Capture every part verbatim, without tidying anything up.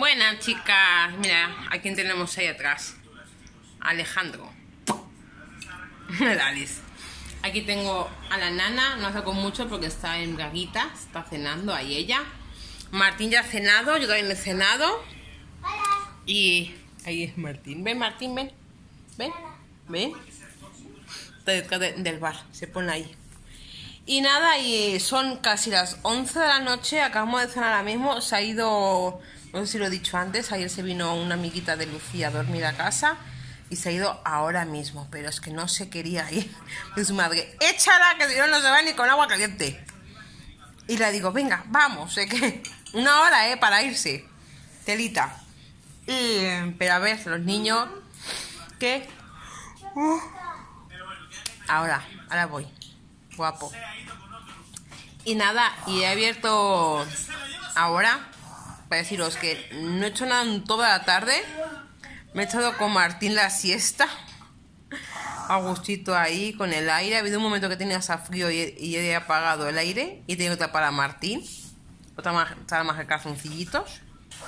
Buenas chicas, mira, ¿a quién tenemos ahí atrás? Alejandro. El Alice. Aquí tengo a la nana, no saco mucho porque está en braguitas, está cenando ahí ella. Martín ya ha cenado, yo también he cenado. Y ahí es Martín. Ven Martín, ven. Ven, ven. Está detrás de, del bar, se pone ahí. Y nada, y son casi las once de la noche, acabamos de cenar ahora mismo. Se ha ido, no sé si lo he dicho antes, ayer se vino una amiguita de Lucía a dormir a casa y se ha ido ahora mismo, pero es que no se quería ir. Y su madre, échala, que si no, no se va ni con agua caliente. Y le digo, venga, vamos, sé que una hora, eh, para irse. Telita. Y, pero a ver, los niños, ¿qué? Uh. Ahora, ahora voy. Guapo. Y nada, y he abierto ahora para deciros que no he hecho nada en toda la tarde. Me he echado con Martín la siesta a gustito ahí con el aire. Ha habido un momento que tenía esa frío y he, y he apagado el aire y he tenido que tapar a Martín. Otra más, otra más que calzoncillitos.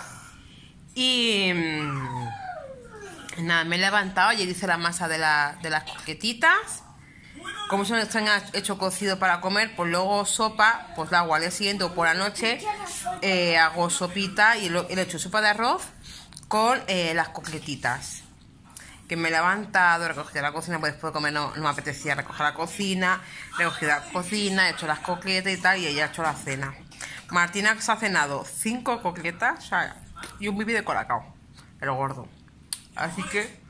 Y mmm, nada, me he levantado. Ayer hice la masa de, la, de las croquetitas. Como se nos han hecho cocido para comer, pues luego sopa, pues la hago al día siguiente o por la noche, eh, hago sopita y lo, le echo sopa de arroz con eh, las coquetitas. Que me he levantado, he recogido la cocina, pues después de comer no, no me apetecía recoger la cocina, he recogido la cocina, he hecho las coquetas y tal, y ella ha hecho la cena. Martina se ha cenado cinco coquetas, o sea, y un bibi de colacao, el gordo. Así que...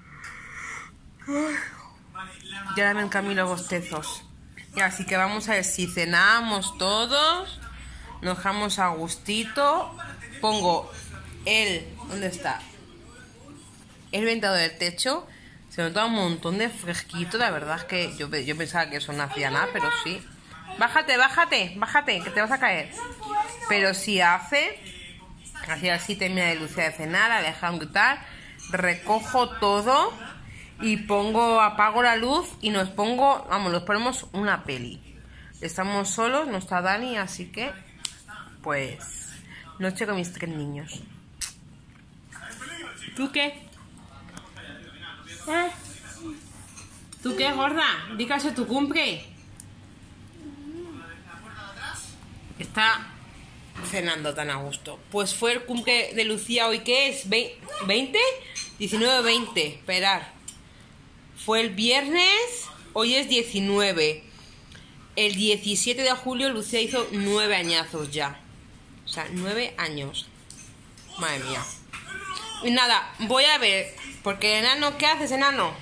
ya dame en camino los bostezos. Y así que vamos a ver si cenamos todos, nos dejamos a gustito. Pongo el... ¿dónde está? El ventador del techo. Se nota un montón de fresquito. La verdad es que yo, yo pensaba que eso no hacía nada, pero sí. Bájate, bájate, bájate, que te vas a caer. Pero sí hace. Así así termina de Lucía de cenar, Alejandro y tal. Recojo todo y pongo, apago la luz y nos pongo, vamos, nos ponemos una peli. Estamos solos, no está Dani, así que pues noche con mis tres niños. ¿Tú qué? ¿Eh? ¿Tú qué, gorda? Dígase tu cumple. Está cenando tan a gusto. Pues fue el cumple de Lucía hoy, ¿qué es? ¿veinte? diecinueve, veinte, esperar. Fue el viernes, hoy es diecinueve. El diecisiete de julio Lucía hizo nueve añazos ya. O sea, nueve años. Madre mía. Y nada, voy a ver. Porque enano, ¿qué haces, enano?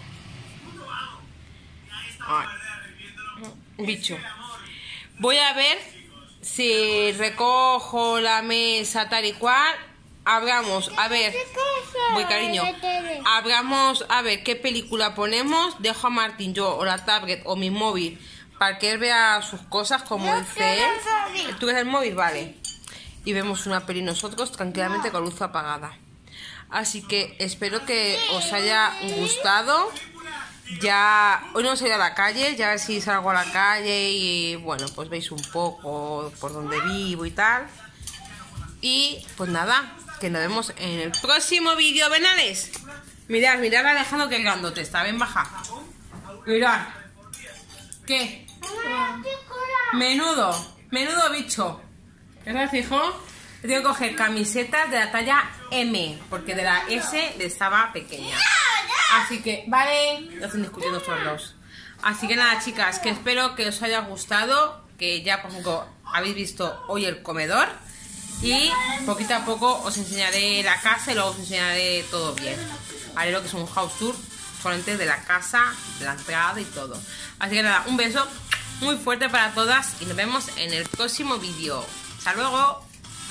Ay, bicho. Voy a ver si recojo la mesa tal y cual. Hablamos, a ver. Voy, cariño. Hablamos, a ver qué película ponemos. Dejo a Martín yo o la tablet o mi móvil para que él vea sus cosas como dice él. ¿Tú ves el móvil? Vale. Y vemos una peli nosotros tranquilamente con luz apagada. Así que espero que os haya gustado. Ya hoy no salí a la calle, ya a ver si salgo a la calle y bueno, pues veis un poco por donde vivo y tal. Y pues nada, que nos vemos en el próximo vídeo, venales. Mirad, mirad a Alejandro que grandote está, ven, baja. Mirad. ¿Qué? Menudo, menudo bicho. ¿Qué sabes, hijo? Tengo que coger camisetas de la talla M, porque de la S le estaba pequeña. Así que, vale, no están discutiendo estos dos. Así que nada, chicas, que espero que os haya gustado, que ya por ejemplo habéis visto hoy el comedor. Y poquito a poco os enseñaré la casa y luego os enseñaré todo bien. Haré lo que es un house tour solamente de la casa, de la entrada y todo. Así que nada, un beso muy fuerte para todas y nos vemos en el próximo vídeo. ¡Hasta luego!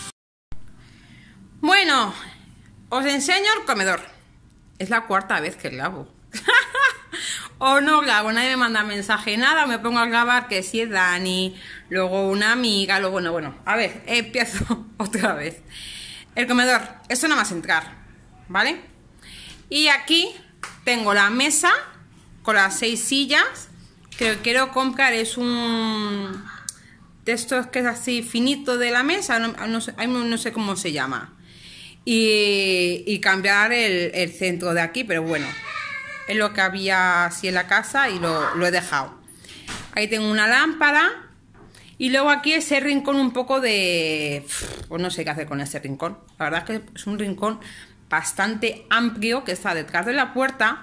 Bueno, os enseño el comedor. Es la cuarta vez que grabo. O no grabo, nadie me manda mensaje, nada, me pongo a grabar que si es Dani, luego una amiga, luego bueno, bueno, a ver, empiezo otra vez. El comedor, esto nada más entrar, ¿vale? Y aquí tengo la mesa con las seis sillas, que quiero comprar, es un de estos que es así finito de la mesa, no, no, sé, no sé cómo se llama. y, y cambiar el, el centro de aquí, pero bueno, es lo que había así en la casa y lo, lo he dejado. Ahí tengo una lámpara. Y luego aquí ese rincón un poco de... Pues no sé qué hacer con ese rincón. La verdad es que es un rincón bastante amplio que está detrás de la puerta.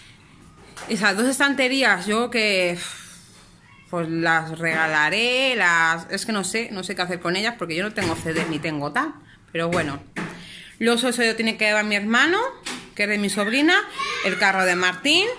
Esas dos estanterías yo que... Pues las regalaré, las... Es que no sé, no sé qué hacer con ellas porque yo no tengo C D ni tengo tal. Pero bueno. Los osos lo tiene que llevar mi hermano, que es de mi sobrina. El carro de Martín.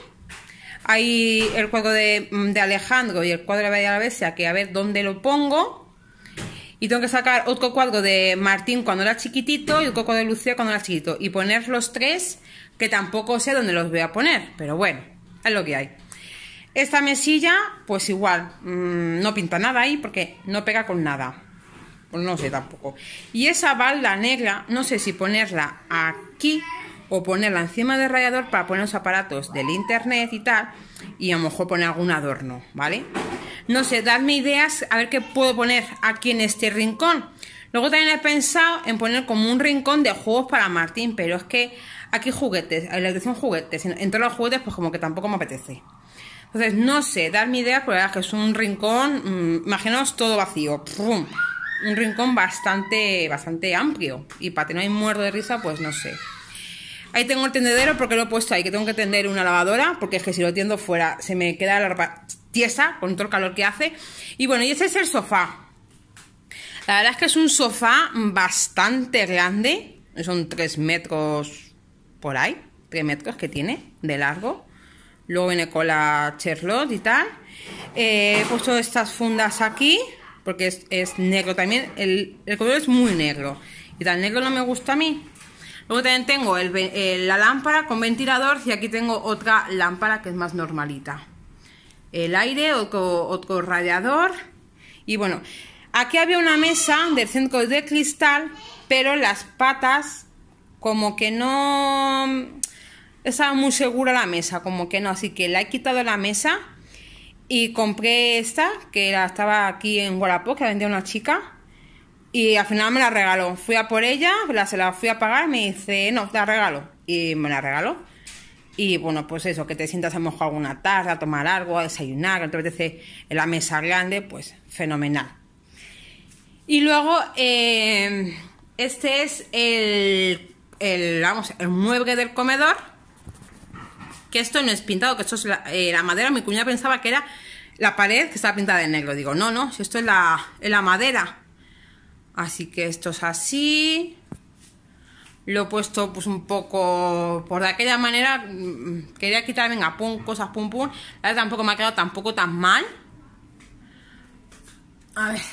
Hay el cuadro de, de Alejandro y el cuadro de Bella la Bestia, que a ver dónde lo pongo. Y tengo que sacar otro cuadro de Martín cuando era chiquitito y otro cuadro de Lucía cuando era chiquitito. Y poner los tres, que tampoco sé dónde los voy a poner. Pero bueno, es lo que hay. Esta mesilla, pues igual, mmm, no pinta nada ahí porque no pega con nada. Pues no sé tampoco. Y esa balda negra, no sé si ponerla aquí o ponerla encima del radiador para poner los aparatos del internet y tal, y a lo mejor poner algún adorno, ¿vale? No sé, dadme ideas a ver qué puedo poner aquí en este rincón. Luego también he pensado en poner como un rincón de juegos para Martín, pero es que aquí juguetes, en la dirección juguetes, en todos los juguetes pues como que tampoco me apetece. Entonces, no sé, dadme ideas, porque la verdad es que es un rincón, mmm, imaginaos todo vacío, ¡pum! Un rincón bastante, bastante amplio, y para que no hay muerto de risa, pues no sé. Ahí tengo el tendedero porque lo he puesto ahí, que tengo que tender una lavadora, porque es que si lo tiendo fuera se me queda la ropa tiesa con todo el calor que hace. Y bueno, y ese es el sofá. La verdad es que es un sofá bastante grande, son tres metros por ahí, tres metros que tiene de largo. Luego viene con la Charlotte y tal. Eh, he puesto estas fundas aquí, porque es, es negro también, el, el color es muy negro, y tan negro no me gusta a mí. Luego también tengo el, el, la lámpara con ventilador, y aquí tengo otra lámpara que es más normalita. El aire, otro, otro radiador. Y bueno, aquí había una mesa del centro de cristal, pero las patas como que no... Estaba muy segura la mesa, como que no, así que la he quitado la mesa y compré esta, que la estaba aquí en Wallapop, que la vendía una chica. Y al final me la regaló. Fui a por ella, la, se la fui a pagar y me dice, no, te la regalo. Y me la regaló. Y bueno, pues eso, que te sientas a lo mejor alguna tarde, a tomar algo, a desayunar, que te apetece en la mesa grande, pues fenomenal. Y luego, eh, este es el, el, vamos, el mueble del comedor. Que esto no es pintado, que esto es la, eh, la madera. Mi cuñada pensaba que era la pared que estaba pintada de negro. Digo, no, no, si esto es la, es la madera. Así que esto es así. Lo he puesto pues un poco por de aquella manera. Quería quitar, venga, pum, cosas, pum, pum. La verdad tampoco me ha quedado tampoco tan mal. A ver.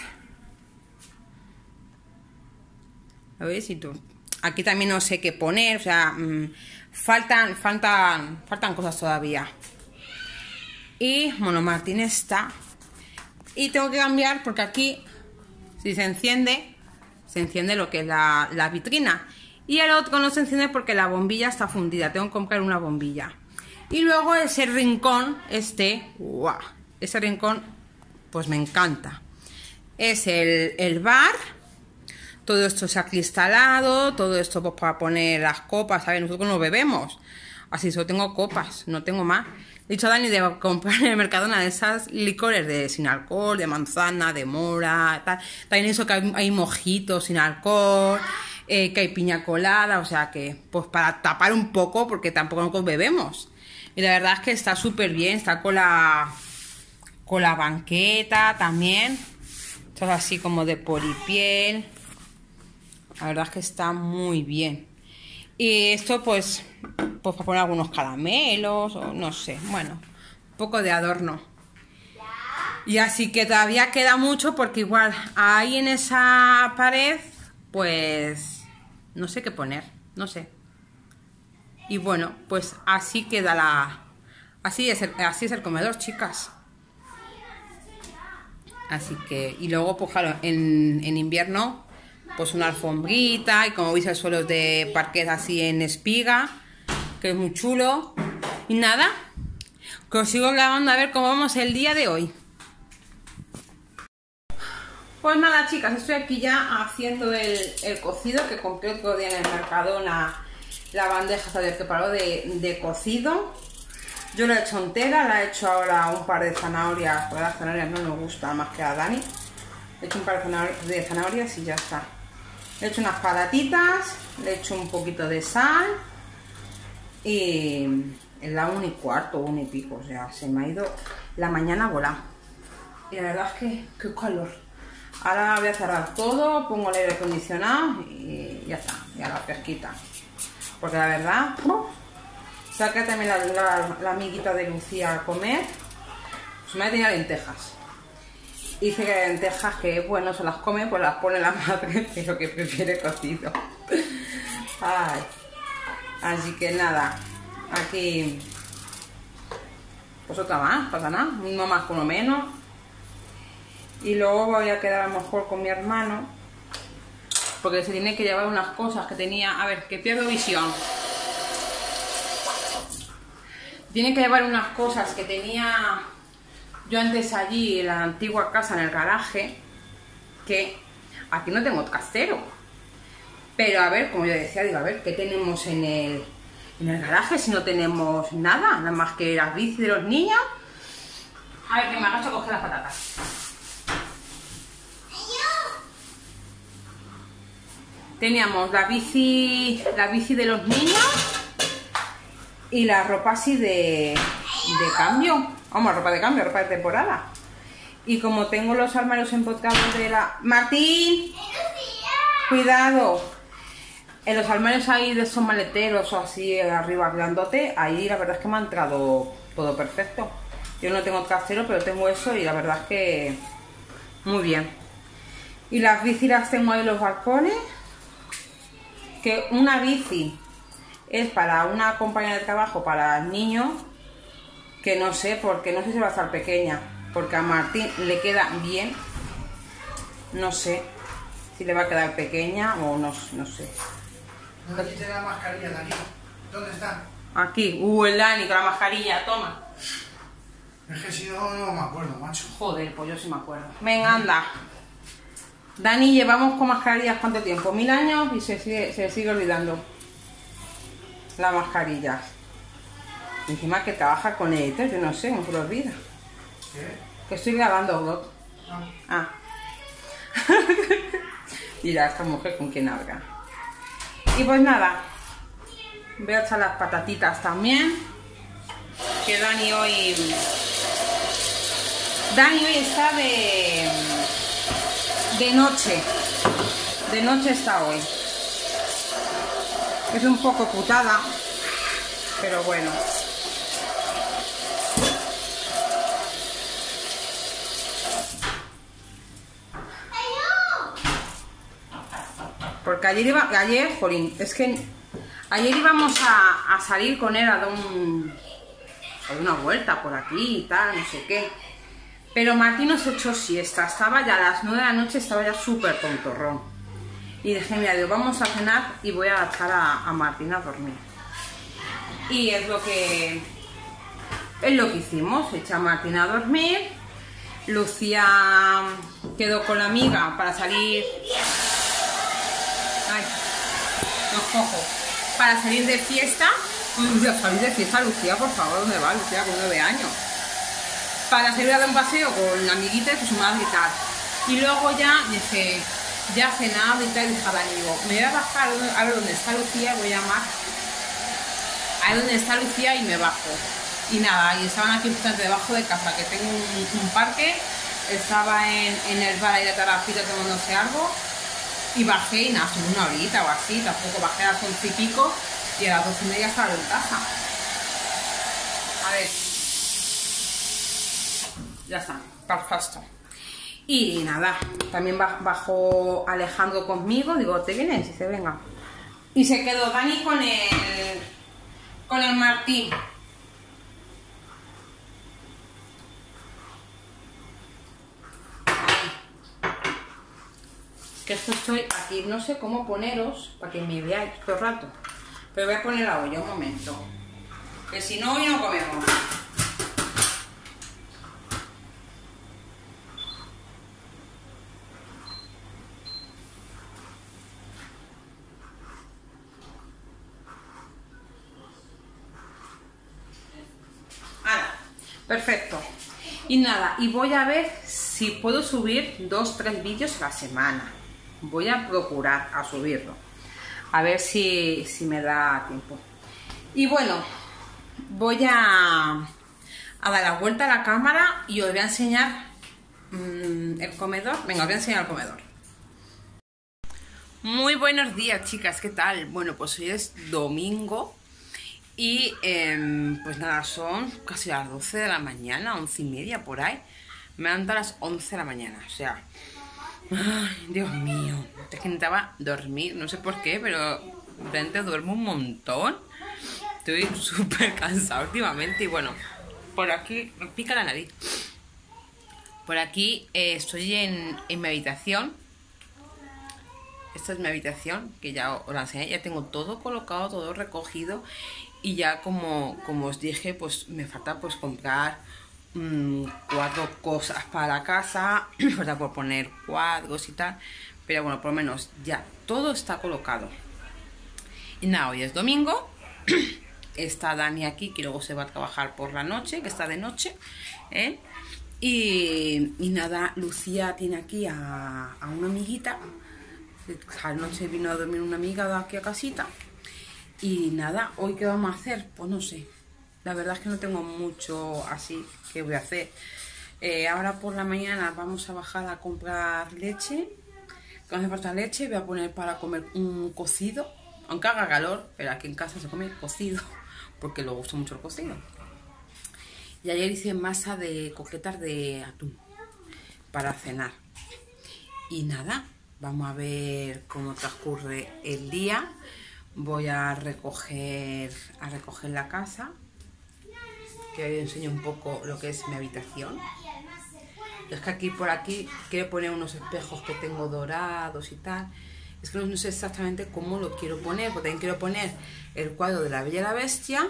A ver si tú... Aquí también no sé qué poner, o sea, mmm, faltan, faltan, faltan cosas todavía. Y, bueno, Martín está. Y tengo que cambiar porque aquí, si se enciende, se enciende lo que es la, la vitrina. Y el otro no se enciende porque la bombilla está fundida. Tengo que comprar una bombilla. Y luego ese rincón, este, ¡guau! Ese rincón, pues me encanta. Es el, el bar. Todo esto se ha cristalado. Todo esto pues para poner las copas. ¿Sabes? Nosotros no bebemos. Así solo tengo copas, no tengo más. He dicho a Dani de comprar en el Mercadona de esas licores de sin alcohol, de manzana, de mora, tal. También eso que hay, hay mojitos sin alcohol, eh, que hay piña colada, o sea que, pues para tapar un poco, porque tampoco nosotros bebemos. Y la verdad es que está súper bien, está con la, con la banqueta también. Esto es así como de polipiel. La verdad es que está muy bien. Y esto pues, pues para poner algunos caramelos o no sé, bueno, un poco de adorno. Y así que todavía queda mucho porque igual ahí en esa pared pues no sé qué poner, no sé. Y bueno, pues así queda la... Así es el, así es el comedor, chicas. Así que... Y luego pues claro, en, en invierno... Pues una alfombrita y como veis el suelo de parquet así en espiga, que es muy chulo. Y nada, que os sigo grabando a ver cómo vamos el día de hoy. Pues nada, chicas, estoy aquí ya haciendo el, el cocido que compré otro día en el Mercadona, la bandeja, ¿sabes? Que paró de, de cocido. Yo la he hecho entera, la he hecho ahora un par de zanahorias, porque las zanahorias no nos gustan más que a Dani. He hecho un par de zanahorias, de zanahorias y ya está. He hecho unas patatitas, le he hecho un poquito de sal y en la una y cuarto, una y pico, o sea, se me ha ido la mañana volando. Y la verdad es que qué calor. Ahora voy a cerrar todo, pongo el aire acondicionado y ya está, ya la fresquita. Porque la verdad, ¡oh! Saca también la, la, la amiguita de Lucía a comer. Pues me ha tenido lentejas. Dice que lentejas que, bueno, se las come, pues las pone la madre, pero que prefiere cocido. Ay. Así que nada, aquí pues otra más, pasa nada, uno más con uno menos. Y luego voy a quedar a lo mejor con mi hermano, porque se tiene que llevar unas cosas que tenía, a ver, que pierdo visión. Tiene que llevar unas cosas que tenía yo antes allí en la antigua casa, en el garaje, que aquí no tengo trastero. Pero a ver, como yo decía, digo, a ver, ¿qué tenemos en el, en el garaje si no tenemos nada? Nada más que las bicis de los niños. A ver, que me agacho a coger las patatas. Teníamos la bici, la bici de los niños y la ropa así de, de cambio. Vamos, ropa de cambio, ropa de temporada. Y como tengo los armarios empotrados de la... ¡Martín! ¡Cuidado! En los armarios ahí de esos maleteros o así arriba grandote, ahí la verdad es que me ha entrado todo perfecto. Yo no tengo trasero, pero tengo eso y la verdad es que muy bien. Y las bicis las tengo ahí en los balcones. Que una bici es para una compañera de trabajo, para el niño, que no sé, porque no sé si va a estar pequeña, porque a Martín le queda bien, no sé si le va a quedar pequeña o no, no sé. No te quité la mascarilla, Dani. ¿Dónde está? Aquí, uh, el Dani con la mascarilla, toma. Es que si no, no me acuerdo, macho. Joder, pues yo sí me acuerdo. Venga, anda. Dani, llevamos con mascarillas ¿cuánto tiempo? Mil años y se sigue, se sigue olvidando las mascarillas. Encima que trabaja con editor, yo no sé, no se lo olvida. ¿Qué? Que estoy grabando vlog. Ah. Ah. Mira, esta mujer con quien habla. Y pues nada, voy a echar las patatitas también. Que Dani hoy... Dani hoy está de... de noche. De noche está hoy. Es un poco putada, pero bueno. Porque ayer iba, ayer, jolín, es que ayer íbamos a, a salir con él a dar un, a dar una vuelta por aquí y tal, no sé qué. Pero Martín nos echó siesta, estaba ya a las nueve de la noche, estaba ya súper tontorrón. Y dije, mira, digo, vamos a cenar y voy a echar a, a Martín a dormir. Y es lo que, es lo que hicimos, eché a Martín a dormir. Lucía quedó con la amiga para salir... Ay, los cojo. Para salir de fiesta. Uy, a salir de fiesta, Lucía, por favor, ¿dónde va? Lucía con nueve años. Para salir a dar un paseo con la amiguita y con su madre y tal. Y luego ya dije, ya cenado y tal, y dije a Dani, digo, me voy a bajar a ver dónde está Lucía, voy a llamar a ver dónde está Lucía y me bajo. Y nada, y estaban aquí justamente debajo de casa, que tengo un, un parque, estaba en, en el bar ahí de Tarapita tomándose algo. Y bajé y nada, son una horita o así, tampoco bajé a las once y pico y a las doce y media estaba en casa. A ver. Ya está, perfecto. Y nada, también bajó Alejandro conmigo, digo, ¿te vienes? Y dice, venga. Y se quedó Dani con el, con el Martín. Que esto estoy aquí, no sé cómo poneros para que me veáis todo el rato. Pero voy a poner la olla un momento. Que si no, hoy no comemos. Perfecto. Y nada, y voy a ver si puedo subir dos, tres vídeos a la semana. Voy a procurar a subirlo. A ver si, si me da tiempo. Y bueno, voy a, a dar la vuelta a la cámara y os voy a enseñar mmm, el comedor. Venga, os voy a enseñar el comedor. Muy buenos días, chicas, ¿qué tal? Bueno, pues hoy es domingo y eh, pues nada, son casi las doce de la mañana, once y media por ahí. Me levanto a las once de la mañana, o sea, ay, Dios mío, es que necesitaba dormir, no sé por qué, pero realmente duermo un montón. Estoy súper cansada últimamente y bueno, por aquí me pica la nariz. Por aquí eh, estoy en, en mi habitación. Esta es mi habitación, que ya os la enseñé, ya tengo todo colocado, todo recogido. Y ya como, como os dije, pues me falta pues comprar mmm, cuatro cosas para la casa. Me falta por poner cuadros y tal. Pero bueno, por lo menos ya todo está colocado. Y nada, hoy es domingo. Está Dani aquí, que luego se va a trabajar por la noche, que está de noche, ¿eh? Y, y nada, Lucía tiene aquí a, a una amiguita. Anoche vino a dormir una amiga de aquí a casita. Y nada, ¿hoy qué vamos a hacer? Pues no sé. La verdad es que no tengo mucho así que voy a hacer. Eh, ahora por la mañana vamos a bajar a comprar leche. Que hace falta leche. Voy a poner para comer un cocido. Aunque haga calor, pero aquí en casa se come cocido. Porque le gusta mucho el cocido. Y ayer hice masa de coquetas de atún. Para cenar. Y nada. Vamos a ver cómo transcurre el día. Voy a recoger, a recoger la casa. Que hoy os enseño un poco lo que es mi habitación. Es que aquí por aquí quiero poner unos espejos que tengo dorados y tal. Es que no sé exactamente cómo lo quiero poner. Porque también quiero poner el cuadro de la Bella y la Bestia.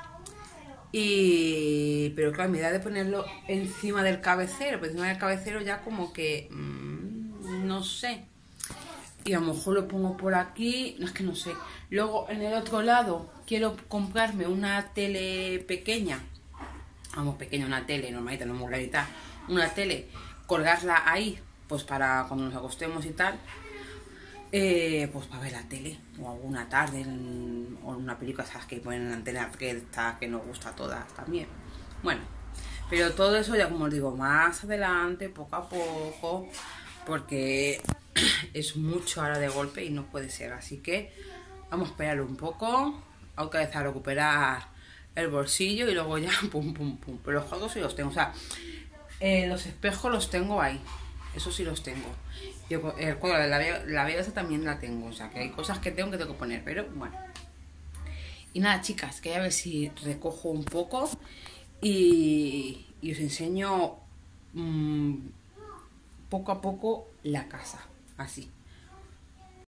Y... pero claro, mi idea de ponerlo encima del cabecero. Pues encima del cabecero ya como que... Mmm, no sé. Y a lo mejor lo pongo por aquí, no es que no sé. Luego en el otro lado quiero comprarme una tele pequeña. Vamos, pequeña, una tele normalita, no muy clarita. Una tele, colgarla ahí, pues para cuando nos acostemos y tal. Eh, pues para ver la tele, o alguna tarde, en, o una película, esas que ponen en la antena que, está, que nos gusta a todas también. Bueno, pero todo eso ya como os digo, más adelante, poco a poco, porque... es mucho ahora de golpe y no puede ser, así que vamos a esperar un poco. Hay que empezar a recuperar el bolsillo y luego ya pum pum pum. Pero los juegos sí los tengo, o sea, eh, los espejos los tengo ahí, eso sí los tengo. Yo, el cuadro de la la Bella también la tengo, o sea que hay cosas que tengo que tengo que poner, pero bueno. Y nada, chicas, que a ver si recojo un poco y, y os enseño mmm, poco a poco la casa. Así.